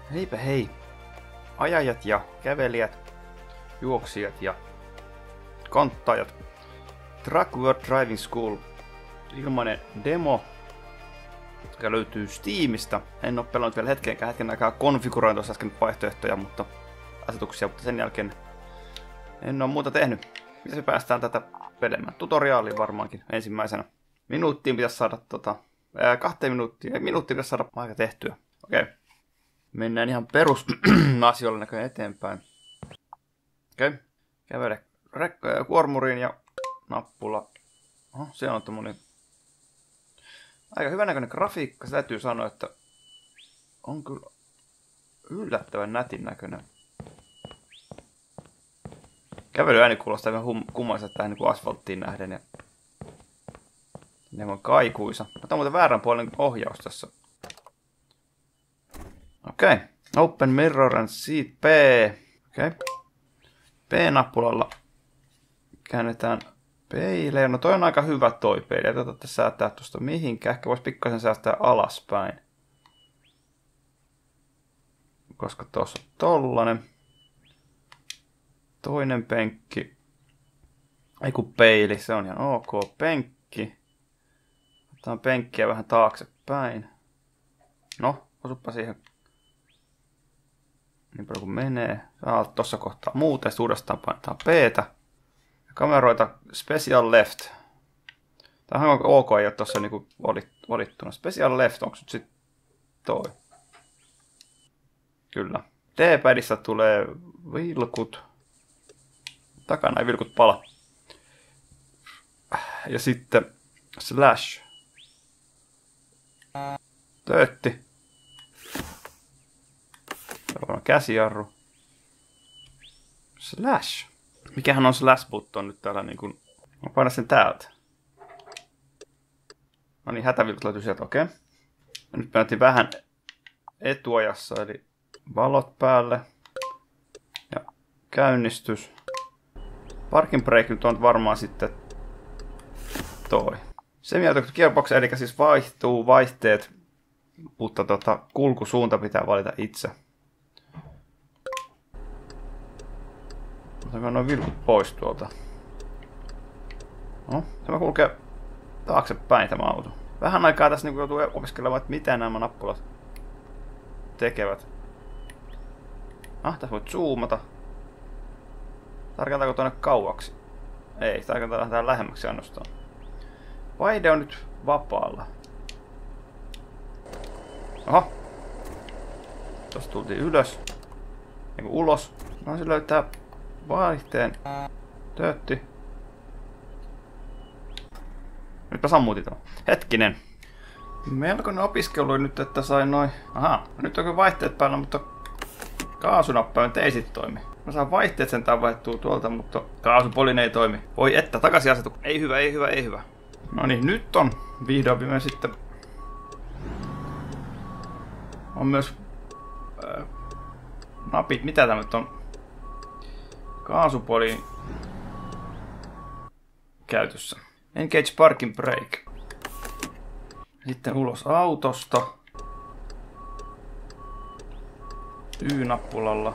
Heipä hei! Ajajat ja kävelijät, juoksijat ja konttaajat. Truck World Driving School. Ilmainen demo, joka löytyy Steamista. En ole pelannut vielä hetken aikaa konfiguroin tuossa äsken vaihtoehtoja, mutta asetuksia, mutta sen jälkeen en ole muuta tehnyt. Miten me päästään tätä pelemään? Tutoriaaliin varmaankin ensimmäisenä. Minuuttiin pitäisi saada 2 minuuttia. Minuuttiin pitäisi saada aika tehtyä. Okei. Mennään ihan perusasioilla näköjään eteenpäin. Okei. Kävele kuormuriin ja nappula. Oho, se on tommonen aika hyvän näköinen grafiikka. Se täytyy sanoa, että on kyllä yllättävän nätin näköinen. Kävelyääni kuulostaa ihan kummaiselta tähän niin asfalttiin nähden. Ja ne on kaikuisa. Otan muuten väärän puolen ohjaus tässä. Okei. Open mirror and seat P. Okei. P-nappulalla käännetään peilejä. No toi on aika hyvä toi peili. Ei tätä säätää tuosta mihinkään. Ehkä voisi pikkasen säästää alaspäin. Koska tuossa on tollanen. Toinen penkki. Ei kun peili. Se on ihan ok. Penkki. Otetaan penkkiä vähän taaksepäin. No, osuppa siihen. Niin paljon kuin menee. Saa tuossa kohtaa muuta. Sitten uudestaan painetaan P-tä. Ja kameroita Special Left. Tämähän on ok, ei ole tuossa niinku valittuna. Special Left, onko nyt sitten toi? Kyllä. D-padissa tulee vilkut. Takana ei vilkut pala. Ja sitten slash. Töötti. Seuraava käsijarru. Slash. Mikähän on slash button nyt täällä niin kuin. Mä painan sen täältä. No niin, hätävilkut löytyy sieltä, okei. Nyt painattiin vähän etuajassa, eli valot päälle. Ja käynnistys. Parking brake nyt on varmaan sitten toi. Semi-automatic gearbox, eli siis vaihtuu vaihteet, mutta kulkusuunta pitää valita itse. Otanko noin vilkut pois tuolta? No, tämä kulkee taaksepäin tämä auto. Vähän aikaa tässä niin joutuu opiskelemaan, että mitä nämä nappulat tekevät. Tässä voit zoomata. Tarkoittaako tuonne kauaksi? Ei, tarkoittaa lähdetään lähemmäksi ainoastaan. Vaihde on nyt vapaalla. Oho. Tuosta tultiin ylös. Eiku ulos. No se löytää vaihteen. Töötti. Nytpä sammutin tuon. Hetkinen. Melkoinen opiskelu nyt, että sain noin. Aha, nyt on kyllä vaihteet päällä, mutta kaasunappa nyt ei sit toimi. Mä saan vaihteet sentään vaihtuu tuolta, mutta kaasupolin ei toimi. Voi että, takaisin asetu. Ei hyvä, ei hyvä, ei hyvä. No niin, nyt on vihdoin viimein sitten. On myös napit, mitä tämä nyt on? Kaasupolin käytössä. Engage parking brake. Sitten ulos autosta. Y-nappulalla.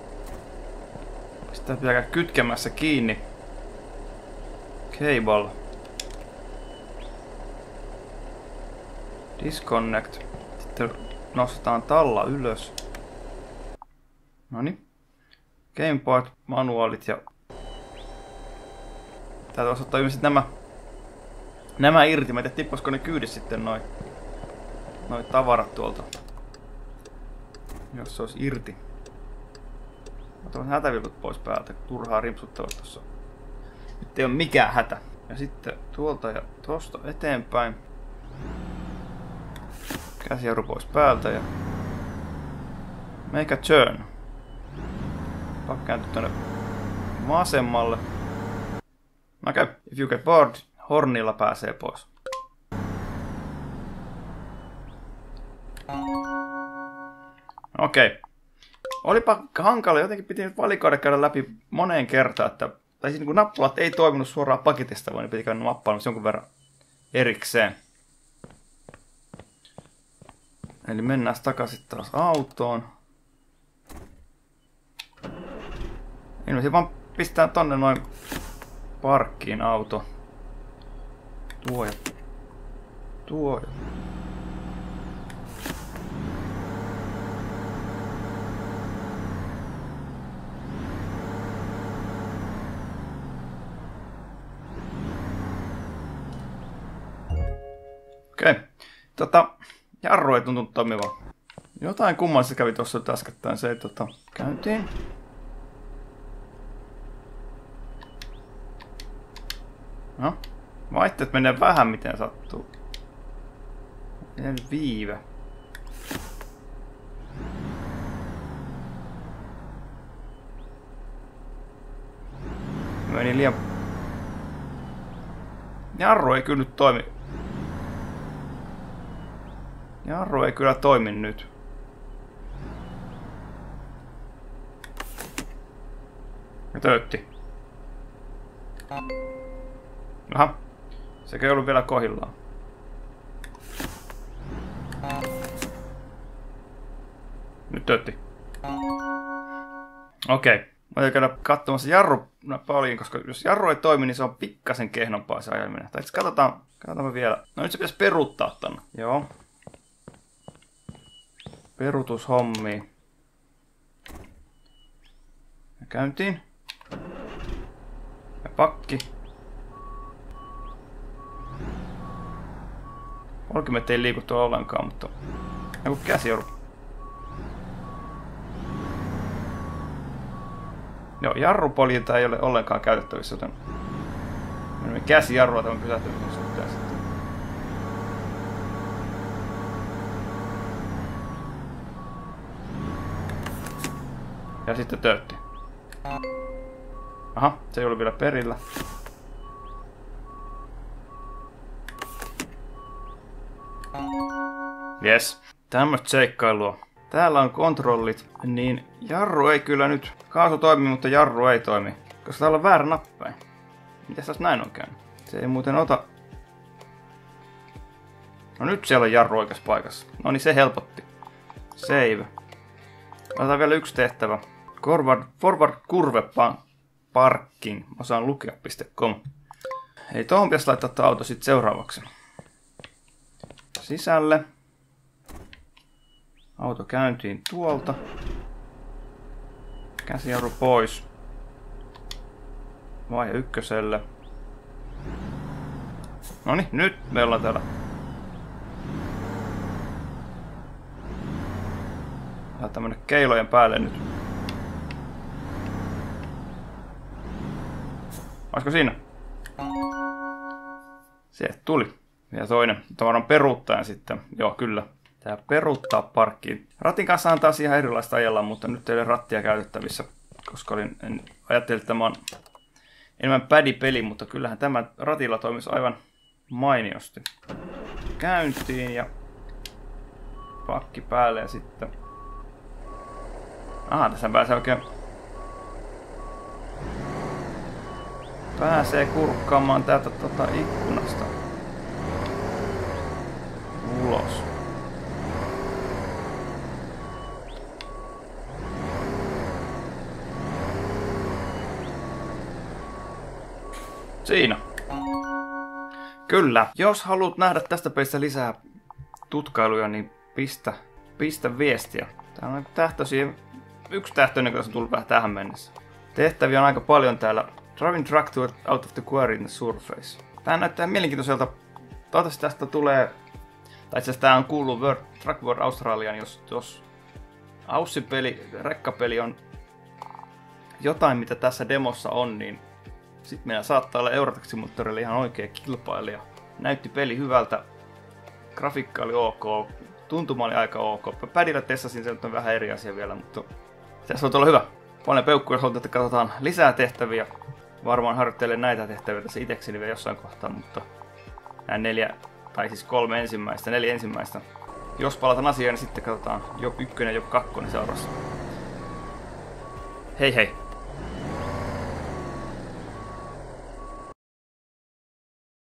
Sitä pitää käydä kytkemässä kiinni. Cable. Disconnect. Sitten nostetaan talla ylös. Noniin. Gamepad, manuaalit ja täältä osoittaa ilmeisesti nämä irti. Mä en tiedä, tippasko ne kyydissä sitten noi tavarat tuolta. Jos se olisi irti. Otan hätävilkut pois päältä. Turhaa rimpsuttavat tossa. Nyt ei ole mikään hätä. Ja sitten tuolta ja tosta eteenpäin. Käsijarru pois päältä ja make a turn. Pakko kääntyä tuonne vasemmalle. Okei, if you get bored, hornilla pääsee pois. Okei. Olipa hankala, jotenkin piti nyt valikoida käydä läpi moneen kertaan, että tai siis niin nappulat ei toiminut suoraan paketista, vaan ne piti käydä nappailemassa jonkun verran erikseen. Eli mennään takaisin taas autoon. Ilmeisesti vaan pistää tonne noin parkkiin auto. Tuo ja tuo. Okei. Jarru ei tuntunut toimivan. Jotain kummallista kävi tuossa äskettäin. Se ei käyntiin. No. Vaihteet menee vähän miten sattuu. Miten viive. Meni liian... Jarru ei kyllä nyt toimi. Jarru ei kyllä toimi nyt. Ja töötti. Aha. Sekä ei ollut vielä kohdillaan. Nyt töötti. Okei. Mä käydä katsomassa jarrunapaaliin, koska jos jarru ei toimi, niin se on pikkasen kehnompaa se ajaminen. Tai itse katsotaan vielä. No nyt se pitäisi peruuttaa tänne. Joo. Peruutushommi. Ja käyntiin. Ja pakki. Polkimet ei liiku tuolla ollenkaan, mutta... Joku käsijarru. Joo, jarrupoljinta ei ole ollenkaan käytettävissä, joten... Menemme käsijarrua tämän pysähtymisen suhteen sitten. Ja sitten töötti. Aha, se ei ollut vielä perillä. Jes, tämmöstä seikkailua. Täällä on kontrollit, niin jarru ei kyllä nyt... Kaasu toimii, mutta jarru ei toimi. Koska täällä on väärä nappäin. Mitäs tässä näin on käynyt? Se ei muuten ota... No nyt siellä on jarru oikeassa paikassa. No niin, se helpotti. Save. Otetaan vielä yksi tehtävä. Forward curve parking. Osaan lukea.com. Ei, tohon pitäisi laittaa tuo auto sitten seuraavaksi. Sisälle. Auto käyntiin tuolta. Käsijarru pois. Vaihe ykköselle. Noniin, nyt me ollaan täällä. Laitetaan mennä keilojen päälle nyt. Olisiko siinä? Se tuli. Ja toinen. Tavaran peruuttajan sitten. Joo, kyllä. Tää peruuttaa parkkiin. Ratin kanssa on taas ihan erilaista ajalla, mutta nyt ei ole rattia käytettävissä. Koska ajattelin, että tämä on enemmän pädipeli, mutta kyllähän tämä ratilla toimisi aivan mainiosti. Käyntiin ja pakki päälle ja sitten... Aha, tässä pääsee oikein... Pääsee kurkkaamaan täältä ikkunasta. Ulos. Siinä. Kyllä. Jos haluat nähdä tästä pelistä lisää tutkailuja, niin pistä viestiä. Täällä on tähtöisiä. Yksi tähtöinen, joka on tullut vähän tähän mennessä. Tehtäviä on aika paljon täällä. Driving truck out of the quarry in the surface. Tää näyttää mielenkiintoiselta. Toivottavasti tästä tulee... Tai itse asiassa tää on kuullut Truck World Australian, jos Aussi-peli, rekkapeli on jotain, mitä tässä demossa on, niin sitten meillä saattaa olla Eurotrack-simulaattorille ihan oikea kilpailija. Näytti peli hyvältä, grafiikka oli ok, tuntuma oli aika ok. Pädillä testasin, se on vähän eri asia vielä, mutta tässä on olla hyvä. Paljon peukkuja, jos halutaan, että katsotaan lisää tehtäviä. Varmaan harjoittelen näitä tehtäviä tässä itsekseni vielä jossain kohtaa, mutta nämä 4 ensimmäistä. Jos palataan asiaan, niin sitten katsotaan Job 1 ja Job 2 seuraavassa. Hei hei!